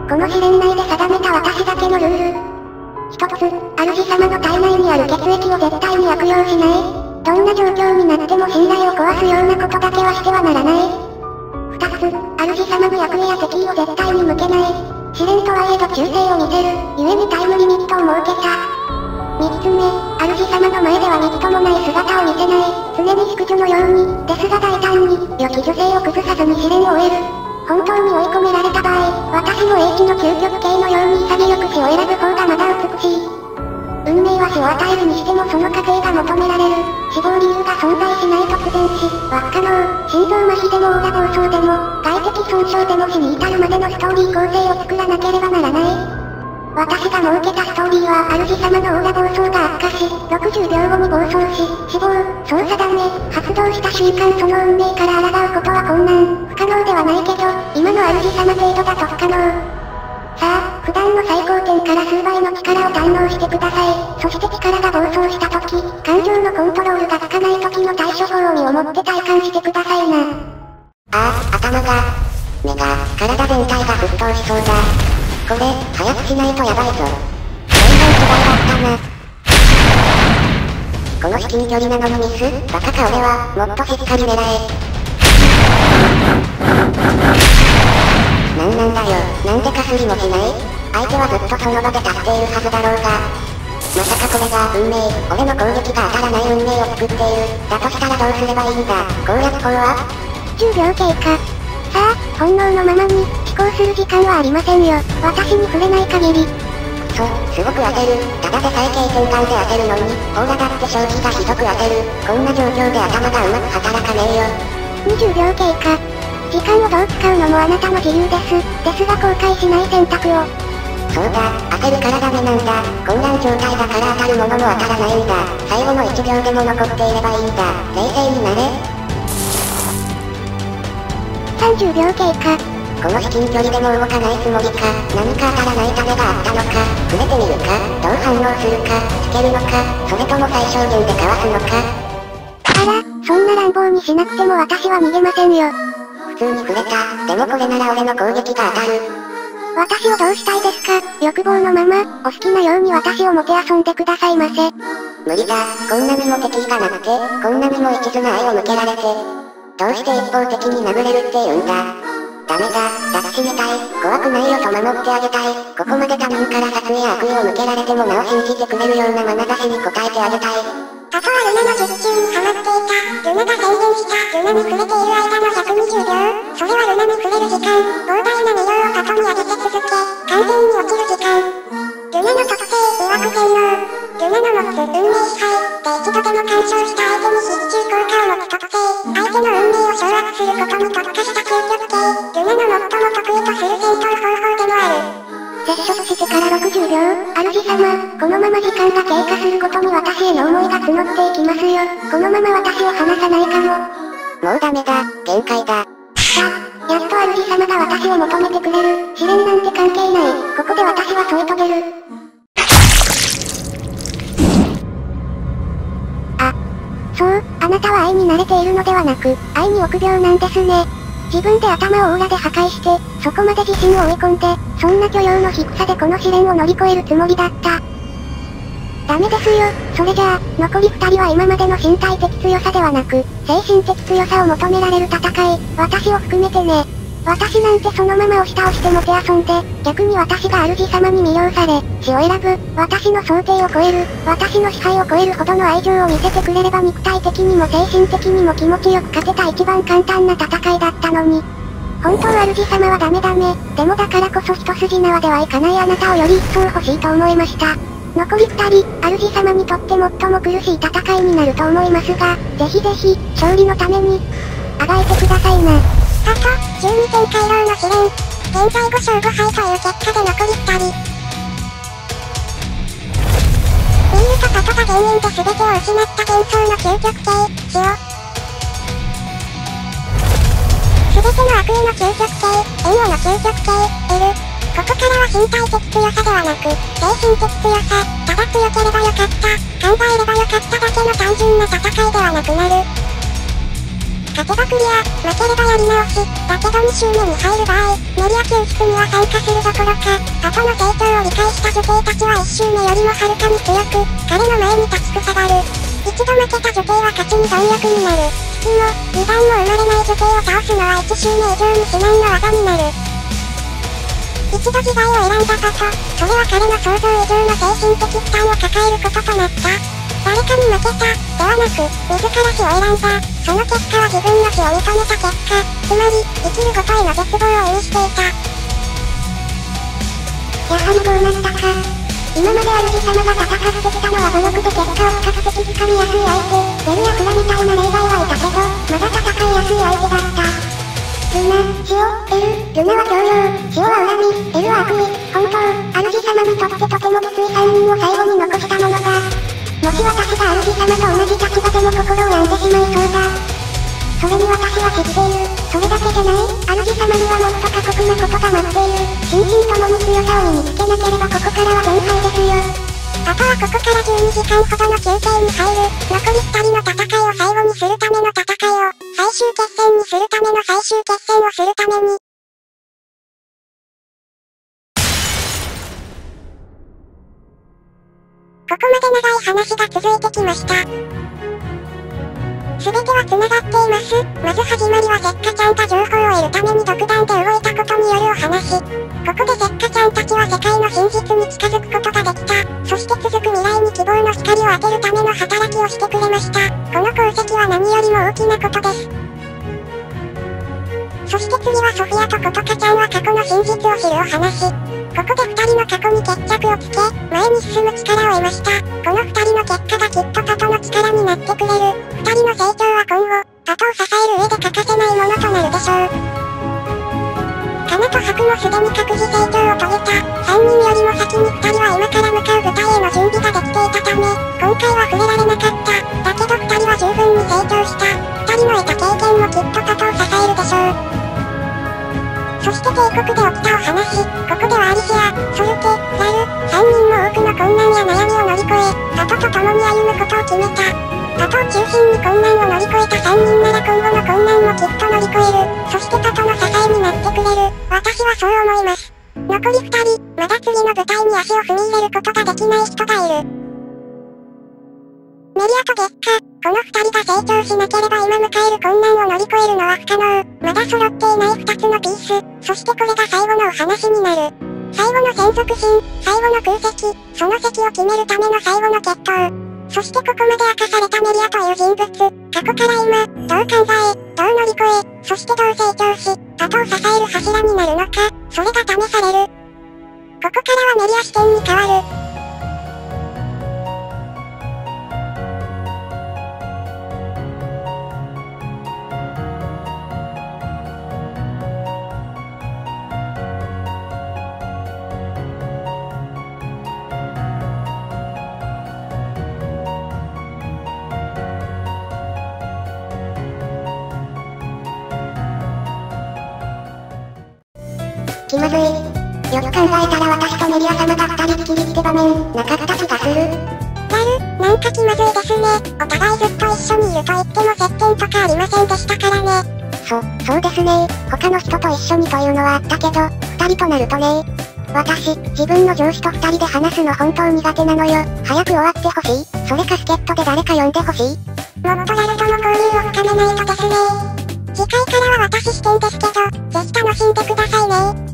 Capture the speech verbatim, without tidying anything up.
この試練内で定めた私だけのルール。一つ、主様の体内にある血液を絶対に悪用しない。どんな状況になっても信頼を壊すようなことだけはしてはならない。二つ、主様の役や敵意を絶対に向けない。試練とはいえど忠誠を見せる、故にタイムリミットを設けた。三つ目、主様の前ではみっともない姿を見せない。常に淑女のように、ですが大胆に、良き女性を崩さずに試練を終える。本当に追い込められた場合、私の英知の究極系のように潔く死を選ぶ方がまだ美しい。運命は死を与えるにしてもその過程が求められる。死亡理由が存在しない突然死、は不可能。心臓麻痺でもオーラ暴走でも、外的損傷でも死に至るまでのストーリー構成を作らなければならない。私が設けたストーリーは主様のオーラ暴走が悪化し、ろくじゅうびょうごに暴走し、死亡、そう定め、発動した瞬間その運命から抗うことは困難、不可能ではないけど、今の主様程度だと不可能。さあ、普段の最高点から数倍の力を堪能してください。そして力が暴走した時、感情のコントロールがつかない時の対処法を身をもって体感してくださいな。 ああ、頭が、目が、体全体が沸騰しそうだ。これ、早くしないとやばいぞ。全然違いだったな。この至近距離なのにミス？バカか俺は、もっとしっかり狙え。なんなんだよ、なんでかすりもしない？相手はずっとその場で立っているはずだろうが。まさかこれが運命、俺の攻撃が当たらない運命を作っている。だとしたらどうすればいいんだ、攻略法は？ じゅうびょう経過。さあ、本能のままに、思考する時間はありませんよ。私に触れない限り。 くそ、すごく焦る。ただでさえ経験感で焦るのに、オーラだって消費がひどく焦る。こんな状況で頭がうまく働かねえよ。 にじゅうびょう経過。時間をどう使うのもあなたの自由です。ですが後悔しない選択を。 そうだ、焦るからダメなんだ。混乱状態だから当たるものも当たらないんだ。最後のいちびょうでも残っていればいいんだ。冷静になれ。 さんじゅうびょう経過。 この至近距離でも動かないつもりか、何か当たらない種があったのか、触れてみるか、どう反応するか、つけるのか、それとも最小限でかわすのか。 あら、そんな乱暴にしなくても私は逃げませんよ。 普通に触れた、でもこれなら俺の攻撃が当たる。 私をどうしたいですか？欲望のまま、お好きなように私をもてあそんでくださいませ。 無理だ、こんなにも敵意がなくて、こんなにも一途な愛を向けられて。どうして一方的に殴れるって言うんだ。ダメだ、抱きしめたい、怖くないよと守ってあげたい。ここまで他人から殺意や悪意を向けられてもなお信じてくれるような眼差しに応えてあげたい。 あとはルナの術中にハマっていた。ルナが宣言したルナに触れている間のひゃくにじゅうびょう。それはルナに触れる時間。膨大な熱量を後に上げて続け、完全に落ちる時間。ルナの特性、曰く性能。ルナの持つ運命支配で一度でも干渉した相手に必中効果を持つ特性。相手の運命を掌握することに特化した究極系。ルナの最も得意とする戦闘方法でもある。 接触してからろくじゅうびょう、主様、このまま時間が経過するごとに私への思いが募っていきますよ。このまま私を離さないかも。 もうダメだ、限界だ。 さあ、やっと主様が私を求めてくれる。試練なんて関係ない。ここで私は添い遂げる。あ、そう、あなたは愛に慣れているのではなく、愛に臆病なんですね。自分で頭をオーラで破壊して、そこまで自信を追い込んで、そんな許容の低さでこの試練を乗り越えるつもりだった。ダメですよ。それじゃあ、残り二人は今までの身体的強さではなく、精神的強さを求められる戦い、私を含めてね。私なんてそのまま押し倒してもてあそんで、逆に私が主様に魅了され、死を選ぶ、私の想定を超える、私の支配を超えるほどの愛情を見せてくれれば肉体的にも精神的にも気持ちよく勝てた一番簡単な戦いだったのに。本当主様はダメダメ、でもだからこそ一筋縄ではいかないあなたをより一層欲しいと思いました。残り二人、主様にとって最も苦しい戦いになると思いますが、ぜひぜひ、勝利のために、あがいてくださいな。 あと、じゅうにてん回廊の試練。現在ご勝ご敗という結果で残りふたり。ビールとパトが原因で全てを失った幻想の究極系、死を。全ての悪意の究極系、縁和の究極系、L。ここからは身体的強さではなく、精神的強さ、ただ強ければよかった、考えればよかっただけの単純な戦いではなくなる。 勝てばクリア、負ければやり直し。だけどに周目に入る場合、メリア救出には参加するどころか、後の成長を理解した女性たちはいち周目よりもはるかに強く、彼の前に立ちふさがる。一度負けた女帝は勝ちに貪欲になる。月も、油断も生まれない女帝を倒すのはいち周目以上に至難の技になる。一度自害を選んだこと、それは彼の想像以上の精神的負担を抱えることとなった。誰かに負けた、ではなく、自ら死を選んだ。その結果は自分の死を認めた結果、つまり、生きることへの絶望を意味していた。 やはりこうなったか。今まで主様が戦ってきたのは武力で結果を比較的つかみやすい相手、ベルやフラみたいな例外はいたけど、まだ戦いやすい相手だった。ルナ、シオ、エル、ルナは強量、シオは恨み、エルは悪意、本当、主様にとってとてもきついさんにんを最後に残したものだ。もし私が主様と同じ立場でも心を病んでしまいそうだ。それに私は知っている。それだけじゃない。主様にはもっと過酷なことが待っている。心身ともに強さを身につけなければここからは限界ですよ。 あとはここからじゅうにじかんほどの休憩に入る。残りふたりの戦いを最後にするための戦いを、最終決戦にするための最終決戦をするために。ここまで長い話が続いてきました。すべては繋がっています。まず始まりはせっかちゃんが情報を得るために独断で動いたことによるお話。ここでせっかちゃんたちは世界の真実に近づくことができた。そして続く未来に希望の光を当てるための働きをしてくれました。この功績は何よりも大きなことです。そして次はソフィアとコトカちゃんは過去の真実を知るお話。ここで二人の過去に決着をつけ、前に進む力を得ました。この二人の結果がきっとパトの力になってくれる。二人の成長は今後、パトを支える上で欠かせないものとなるでしょう。カナとハクもすでに各自成長を遂げた。三人よりも先に二人は今から向かう舞台への準備ができていたため、今回は触れられなかった。だけど二人は十分に成長した。二人の得た経験もきっとパトを支えるでしょう。そして帝国で起きたお話、ここではアリシア、ソルテ、ラル、三人も多くの困難や悩みを乗り越え、パトと共に歩むことを決めた。パトを中心に困難を乗り越えた三人なら今後の困難もきっと乗り越える。そしてパトの支えになってくれる。私はそう思います。残り二人、まだ次の舞台に足を踏み入れることができない人がいる。メリアと月下、この二人が成長しなければ今迎える困難を乗り越えるのは不可能。まだ揃っていない二つのピース、そしてこれが最後のお話になる。最後の専属神、最後の空席、その席を決めるための最後の決闘。そしてここまで明かされたメリアという人物、過去から今、どう考え、どう乗り越え、そしてどう成長し、パトを支える柱になるのか、それが試される。ここからはメリア視点に変わる。 気まずい。よく考えたら私とメリア様が二人っきりって場面、なかった気がする。 ラル、なんか気まずいですね。お互いずっと一緒にいると言っても接点とかありませんでしたからね。 そ、そうですね。他の人と一緒にというのはあったけど、二人となるとね。私、自分の上司と二人で話すの本当苦手なのよ。早く終わってほしい。それか助っ人で誰か呼んでほしい。 もっとラルとの交流を深めないとですね。次回からは私視点ですけど、ぜひ楽しんでくださいね。